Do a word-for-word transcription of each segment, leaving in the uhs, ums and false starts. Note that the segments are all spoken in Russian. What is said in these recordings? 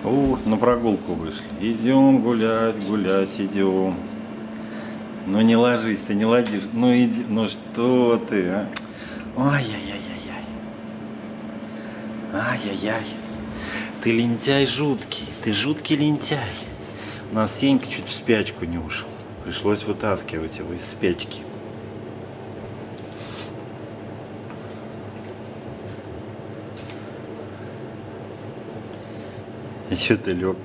О, на прогулку вышли. Идем гулять, гулять идем. Ну не ложись, ты не ложишь. Ну иди, ну что ты, а? Ай-яй-яй-яй-яй. Ай-яй-яй. Ты лентяй жуткий, ты жуткий лентяй. У нас Сенька чуть в спячку не ушел. Пришлось вытаскивать его из спячки. Еще ты лег.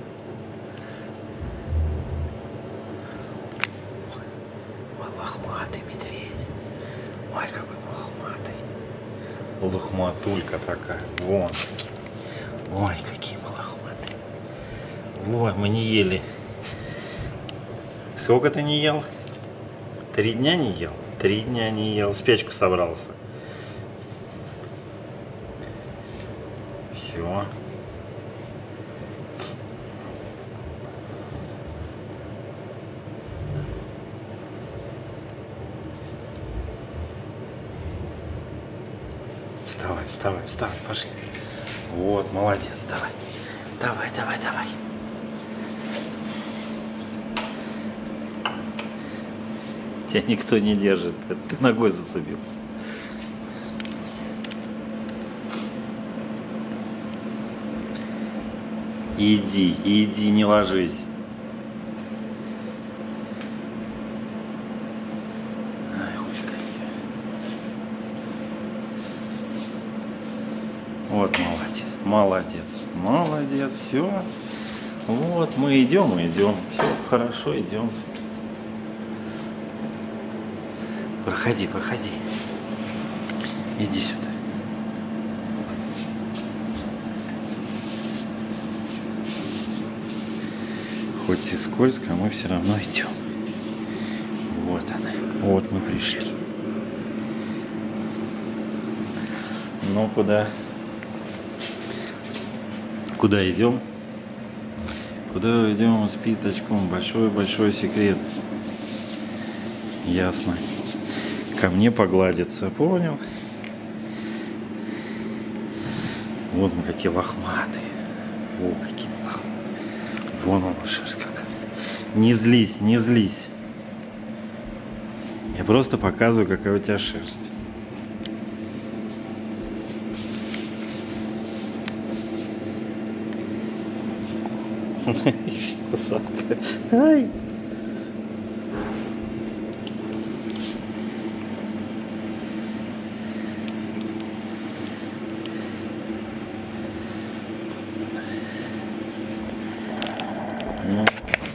Ой, лохматый медведь. Ой, какой лохматый. Лохматулька такая. Вон какие. Ой, какие мы лохматые. Вот, мы не ели. Сколько ты не ел? Три дня не ел? Три дня не ел. В спячку собрался. Все. Вставай, вставай, вставай, пошли. Вот, молодец, давай. Давай, давай, давай. Тебя никто не держит, ты ногой зацепился. Иди, иди, не ложись. Вот, молодец, молодец, молодец, все. Вот, мы идем, мы идем, все хорошо, идем. Проходи, проходи. Иди сюда. Хоть и скользко, мы все равно идем. Вот она, вот мы пришли. Ну, куда? Куда идем? Куда идем с пятачком? Большой-большой секрет. Ясно. Ко мне погладиться, понял? Вот мы какие лохматые. Во, какие лохматые. Вон он, шерсть какая. Не злись, не злись. Я просто показываю, какая у тебя шерсть. Кусатка. Ай. Ну,